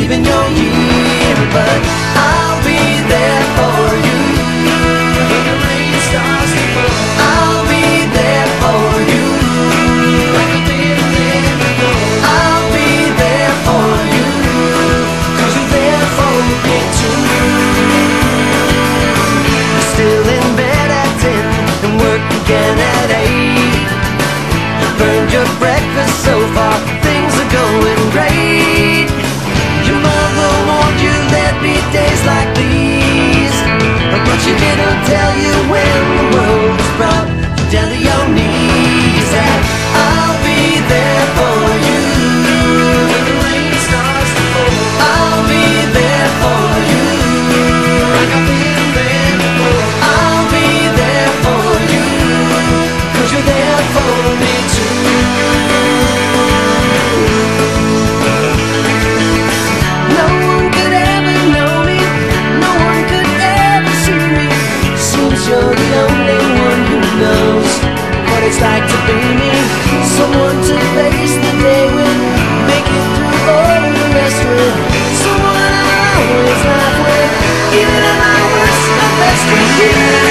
leaving your year, but I'll be there for you. When the rain starts to fall, I'll be there for you. Like I've been there before, I'll be there for you, 'cause you're there for me too. You're still in bed at 10 and work again at 8. You burned your breakfast so far, things are going great. Your mother warned you there'd be days like these, but she didn't tell you when the world was brought down to your knees. That I'll be there for you. When the rain starts to fall, I'll be there for you. Like I've been there before, I'll be there for you, 'cause you're there for me too. No one could ever know me, no one could ever see me. Seems you're the only one who knows what it's like to be me. Someone to face the day with, make it through all the rest with. Someone I always laugh with, even at my worst, my best friend.